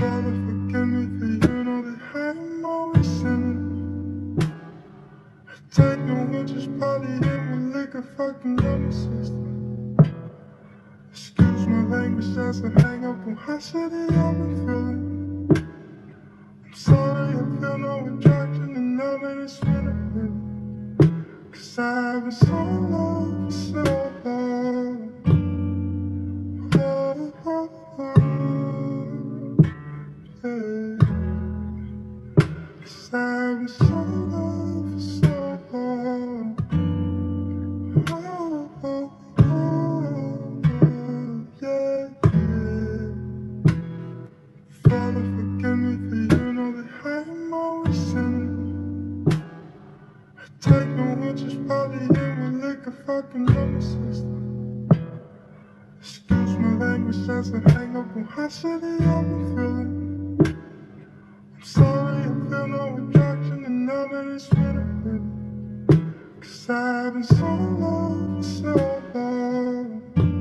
Father, forgive me for you know that I'm always sinning. I take no one, just party in my liquor, fucking up my system. Excuse my language, that's a hang up on how shitty I've been feeling. I'm sorry, I feel no attraction, and now that it's been a minute. 'Cause I've been so long, so long. Oh, oh, oh, yeah. 'Cause I've been so long for so long. Oh, oh, oh, yeah, yeah. Father, forgive me for you know that I'm always sinning. I take no one, just party in my liquor, fucking up my system. Excuse my language, that's a hang up on how shitty I've been feeling. I'm sorry, I feel no attraction, and now that it's been a minute. 'Cause I've been so long, so long.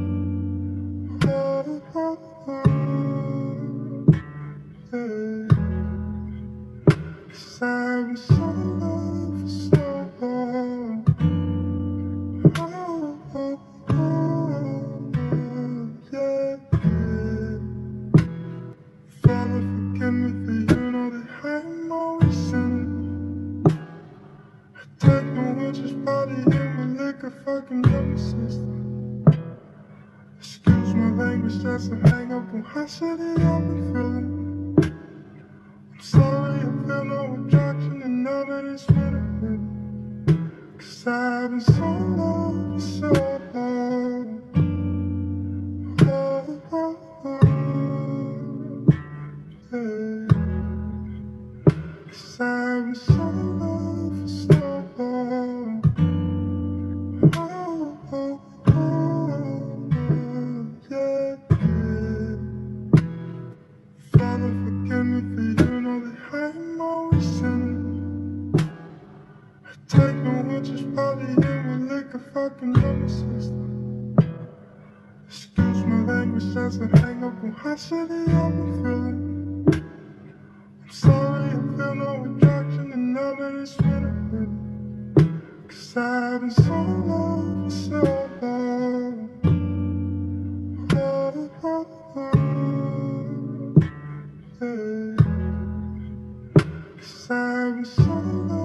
Oh, oh, oh, yeah. 'Cause I've been so long, for so long. Oh, oh, oh, yeah, yeah. Father, forgive me for you know that I'm always sinning. I take no one, just party in my liquor, fucking up my system. Excuse my language, that's a hang up on how shitty I've been feeling. I'm sorry, I feel no attraction, and now that it's been a minute. 'Cause I've been so long, so long. Oh, oh, oh, yeah. 'Cause I've been so long for so long. Oh, oh, oh, yeah, yeah. Father, forgive me for you know that I'm always sinning. I take no one, just party in my liquor, fucking up my system. Excuse my language, that's a hang up on how shitty I've been feeling. I'm sorry, I feel no attraction, and now that it's been a minute. 'Cause I've been so long, so long. Oh, oh, oh, yeah. 'Cause I've been so long.